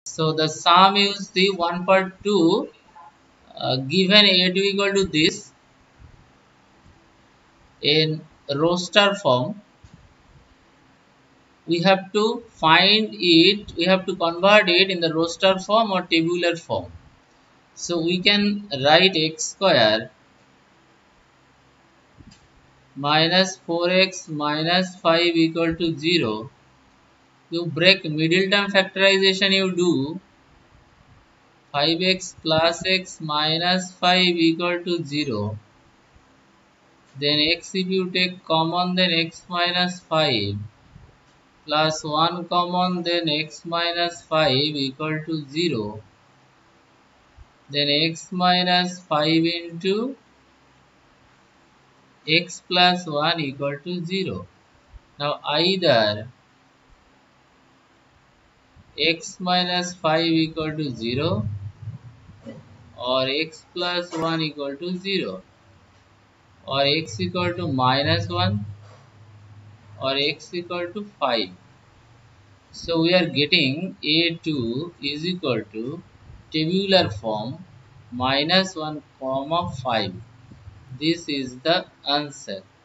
So the sum is the 1 per 2 given a2 equal to this in roster form. We have to find it, we have to convert it in the roster form or tabular form. So we can write x square minus 4x minus 5 equal to 0. You break middle term factorization, you do 5x plus x minus 5 equal to 0. Then x, if you take common, then x minus 5 plus 1 common, then x minus 5 equal to 0. Then x minus 5 into x plus 1 equal to 0. Now either x minus 5 equal to 0 or x plus 1 equal to 0 or x equal to minus 1 or x equal to 5. So we are getting A2 is equal to tabular form minus 1 comma 5. This is the answer.